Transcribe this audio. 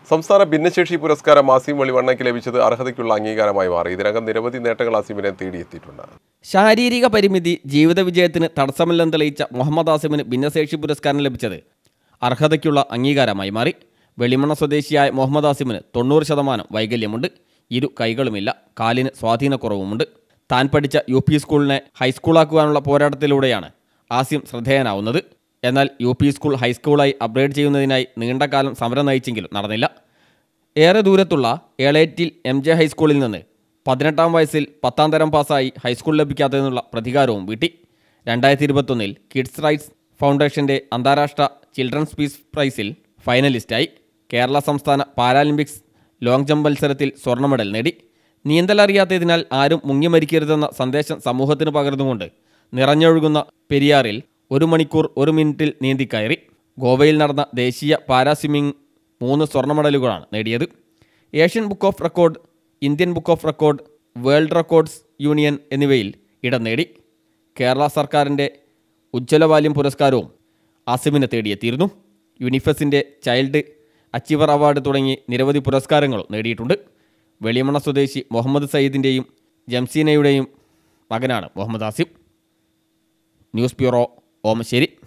സംസ്ഥാന ഭിന്നശേഷി പുരസ്കാരം ആസിം വെളിവണ്ണയ്ക്ക് ലഭിച്ചത് അർഹതയ്ക്കുള്ള അംഗീകാരമായി മാറി. ഇതിനകം നിരവധി നേട്ടങ്ങൾ ആസിമിനെ തേടിയെത്തിയിട്ടുണ്ട്. ശാരീരിക പരിമിതി ജീവിത വിജയത്തിന് തടസ്സമില്ലെന്ന് തെളിയിച്ച മുഹമ്മദ് ആസിമിന് ഭിന്നശേഷി പുരസ്കാരം ലഭിച്ചത് അർഹതയ്ക്കുള്ള അംഗീകാരമായി മാറി. വെളിമണ്ണ സ്വദേശിയായ മുഹമ്മദ് ആസിമിന് 90% വൈകല്യമുണ്ട്. ഇരു കൈകളുമില്ല. കാലിന് സ്വാധീനക്കുറവുമുണ്ട്. താൻ പഠിച്ച UP സ്കൂളിനെ ഹൈസ്കൂളാക്കുവാനുള്ള പോരാട്ടത്തിലൂടെയാണ് ആസിം ശ്രദ്ധേയനാവുന്നത്. എന്നാൽ UP സ്കൂൾ ഹൈസ്കൂളായി അപ്ഗ്രേഡ് ചെയ്യുന്നതിനായി നീണ്ടകാലം സമരം നയിച്ചെങ്കിലും നടന്നില്ല. ഏറെ ദൂരത്തുള്ള ഏളേറ്റിൽ MJ ഹൈസ്കൂളിൽ നിന്ന് 18-ാം വയസ്സിൽ 10ാം തരം പാസ്സായി ഹൈസ്കൂൾ ലഭിക്കാത്തതിനുള്ള പ്രതികാരവും വീട്ടി. 2021 കിഡ്സ് റൈറ്റ്സ് ഫൗണ്ടേഷൻ്റെ അന്താരാഷ്ട്ര ചിൽഡ്രൻസ് പീസ് പ്രൈസിൽ ഫൈനലിസ്റ്റായി. കേരള സംസ്ഥാന പാരാലിമ്പിക്സ് ലോങ് ജമ്പ് മത്സരത്തിൽ സ്വർണ്ണ മെഡൽ നേടി. നീന്തലറിയാത്തതിനാൽ ആരും മുങ്ങിമരിക്കരുതെന്ന സന്ദേശം സമൂഹത്തിന് പകർന്നുകൊണ്ട് നിറഞ്ഞൊഴുകുന്ന പെരിയാറിൽ 1 മണിക്കൂർ 1 മിനിറ്റിൽ നീന്തിക്കയറി. ഗോവയിൽ നടന്ന ദേശീയ പാരാ സ്വിമ്മിംഗ് 3 സ്വർണ്ണ മെഡലുകളാണ് നേടിയത്. Asian book of record, Indian book of record, world records union എന്നിവയിൽ ഇടം നേടി. കേരള സർക്കാരിൻ്റെ ഉജ്ജ്വലബാല്യം പുരസ്കാരവും ആസിമിനെ തേടിയെത്തിയിരുന്നു. യൂണിഫെസിൻ്റെ ചൈൽഡ് അച്ചീവർ അവാർഡ് തുടങ്ങി നിരവധി പുരസ്കാരങ്ങളും നേടിയിട്ടുണ്ട്. വെളിമണ്ണ സ്വദേശി മുഹമ്മദ് സയ്യിദിൻ്റെയും ജംസീനയുടെയും മകനാണ് മുഹമ്മദ് ആസിം. News bureau, Omassery.